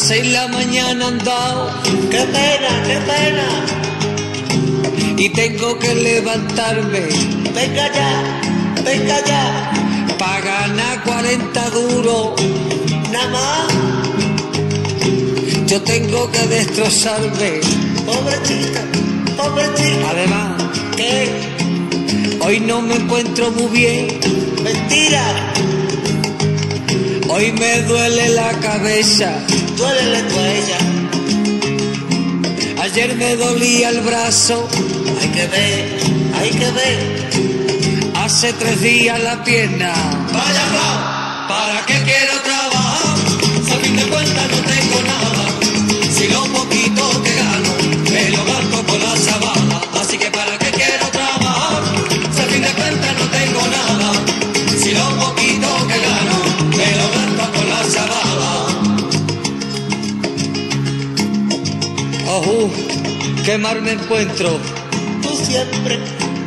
6 de la mañana han dado. ¡Qué pena, qué pena! Y tengo que levantarme. Venga ya, Pa' ganar 40 duros. nada más. Yo tengo que destrozarme. Pobre chica, pobre chica. Además, ¿Qué? hoy no me encuentro muy bien. Mentira. Hoy me duele la cabeza. Duélele tú a ella. Ayer me dolía el brazo. Hay que ver, hay que ver. Hace 3 días la pierna. Vaya Flau, ¿Para qué quiero trabajar? Si a fin de cuentas no tengo nada. Si lo poquito que gano, me lo gasto con la sabana. Así que ¿para qué quiero trabajar? Si a fin de cuentas no tengo nada. Si lo poquito que gano, me lo gasto con la sabana. Oh, qué mal me encuentro. tú siempre.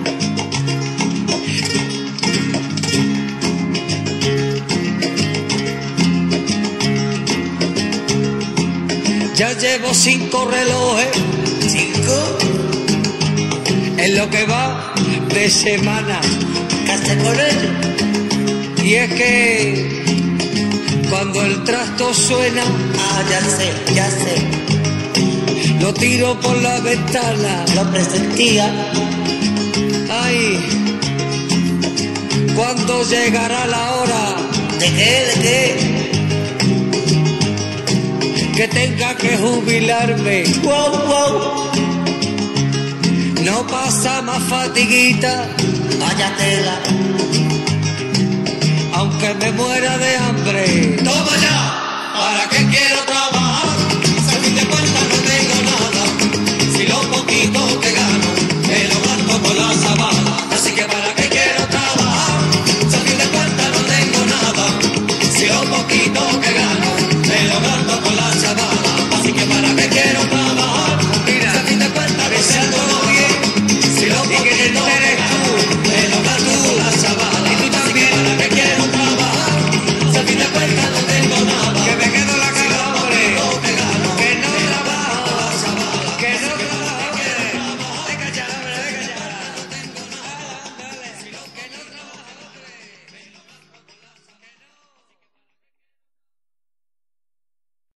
Ya llevo 5 relojes. 5, En lo que va de semana. ¿qué hace con ello? Y es que cuando el trasto suena, Ah, ya sé, lo tiro por la ventana. lo presentía. Ay, cuando llegará la hora ¿De qué? que tenga que jubilarme, Wow, no pasa más fatiguita, vaya tela. aunque me muera de hambre. Toma ya, ¿para qué quiero trabajar?